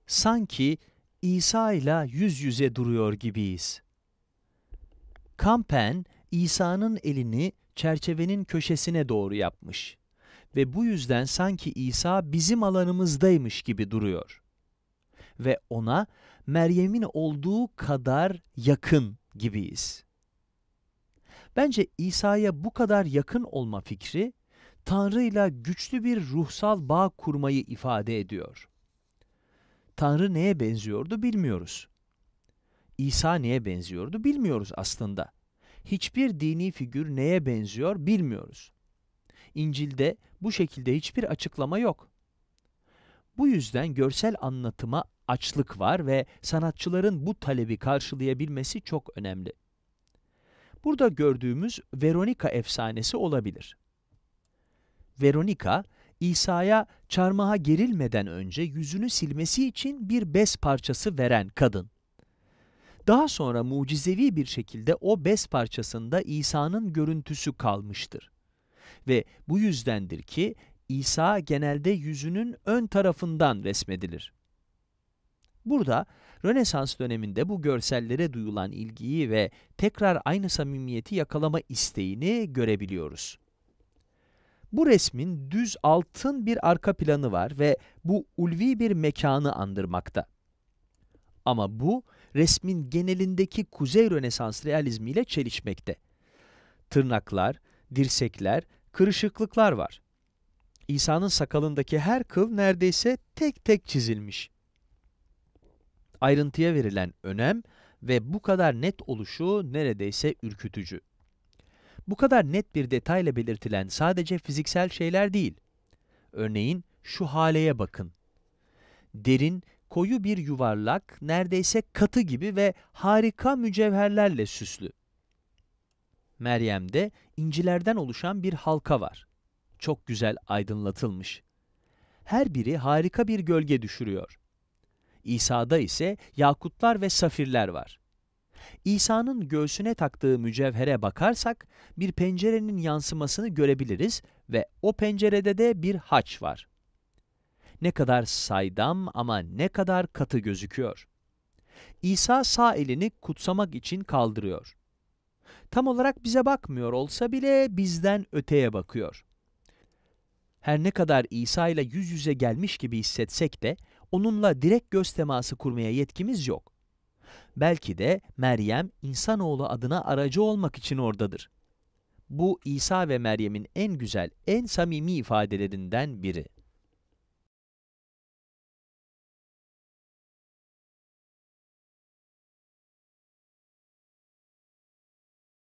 Sanki İsa ile yüz yüze duruyor gibiyiz. Campen, İsa'nın elini çerçevenin köşesine doğru yapmış ve bu yüzden sanki İsa bizim alanımızdaymış gibi duruyor. Ve ona Meryem'in olduğu kadar yakın gibiyiz. Bence İsa'ya bu kadar yakın olma fikri, Tanrı'yla güçlü bir ruhsal bağ kurmayı ifade ediyor. Tanrı neye benziyordu bilmiyoruz. İsa neye benziyordu bilmiyoruz aslında. Hiçbir dini figür neye benziyor bilmiyoruz. İncil'de bu şekilde hiçbir açıklama yok. Bu yüzden görsel anlatıma açlık var ve sanatçıların bu talebi karşılayabilmesi çok önemli. Burada gördüğümüz Veronika efsanesi olabilir. Veronika, İsa'ya çarmıha gerilmeden önce yüzünü silmesi için bir bez parçası veren kadın. Daha sonra mucizevi bir şekilde o bez parçasında İsa'nın görüntüsü kalmıştır. Ve bu yüzdendir ki İsa genelde yüzünün ön tarafından resmedilir. Burada Rönesans döneminde bu görsellere duyulan ilgiyi ve tekrar aynı samimiyeti yakalama isteğini görebiliyoruz. Bu resmin düz altın bir arka planı var ve bu ulvi bir mekanı andırmakta. Ama bu resmin genelindeki Kuzey Rönesans realizmiyle çelişmekte. Tırnaklar, dirsekler, kırışıklıklar var. İsa'nın sakalındaki her kıl neredeyse tek tek çizilmiş. Ayrıntıya verilen önem ve bu kadar net oluşu neredeyse ürkütücü. Bu kadar net bir detayla belirtilen sadece fiziksel şeyler değil. Örneğin şu haleye bakın. Derin, koyu bir yuvarlak, neredeyse katı gibi ve harika mücevherlerle süslü. Meryem'de incilerden oluşan bir halka var. Çok güzel aydınlatılmış. Her biri harika bir gölge düşürüyor. İsa'da ise yakutlar ve safirler var. İsa'nın göğsüne taktığı mücevhere bakarsak bir pencerenin yansımasını görebiliriz ve o pencerede de bir haç var. Ne kadar saydam ama ne kadar katı gözüküyor. İsa sağ elini kutsamak için kaldırıyor. Tam olarak bize bakmıyor olsa bile bizden öteye bakıyor. Her ne kadar İsa ile yüz yüze gelmiş gibi hissetsek de onunla direkt göz teması kurmaya yetkimiz yok. Belki de Meryem insanoğlu adına aracı olmak için oradadır. Bu İsa ve Meryem'in en güzel, en samimi ifadelerinden biri.